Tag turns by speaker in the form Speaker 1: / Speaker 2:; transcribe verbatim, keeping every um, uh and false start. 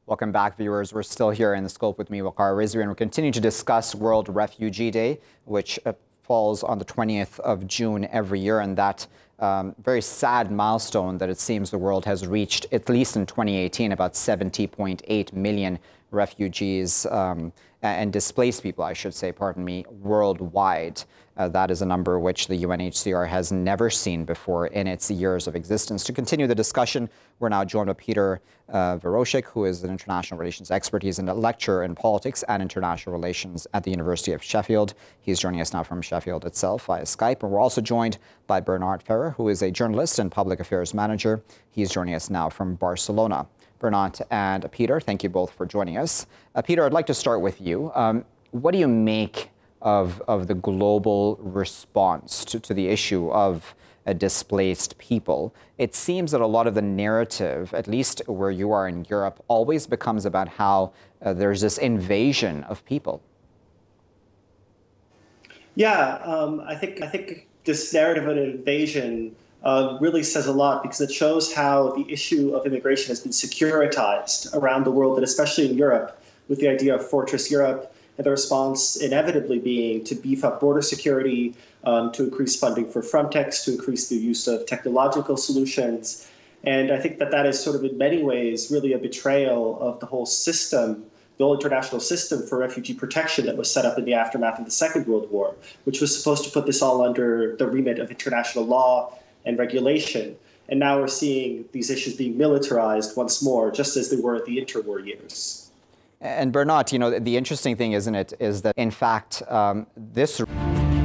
Speaker 1: Welcome back, viewers. We're still here in the scope with me, Waqar Rizvi, and we're continuing to discuss World Refugee Day, which uh, falls on the twentieth of June every year, and that um, very sad milestone that it seems the world has reached, at least in twenty eighteen, about seventy point eight million refugees um, and displaced people, I should say, pardon me, worldwide. Uh, that is a number which the U N H C R has never seen before in its years of existence. To continue the discussion, we're now joined by Peter uh, Verosik, who is an international relations expert. He's a lecturer in politics and international relations at the University of Sheffield. He's joining us now from Sheffield itself via Skype. And we're also joined by Bernard Ferrer, who is a journalist and public affairs manager. He's joining us now from Barcelona. Bernard and Peter, thank you both for joining us. Uh, Peter, I'd like to start with you. Um, what do you make of, of the global response to, to the issue of uh, displaced people? It seems that a lot of the narrative, at least where you are in Europe, always becomes about how uh, there's this invasion of people.
Speaker 2: Yeah, um, I think I think this narrative of an invasion uh, really says a lot, because it shows how the issue of immigration has been securitized around the world, and especially in Europe, with the idea of Fortress Europe, and the response inevitably being to beef up border security, um, to increase funding for Frontex, to increase the use of technological solutions. And I think that that is sort of in many ways really a betrayal of the whole system, the whole international system for refugee protection that was set up in the aftermath of the Second World War, which was supposed to put this all under the remit of international law and regulation. And now we're seeing these issues being militarized once more, just as they were at the interwar years.
Speaker 1: And Bernard, you know, the interesting thing, isn't it, is that in fact, um, this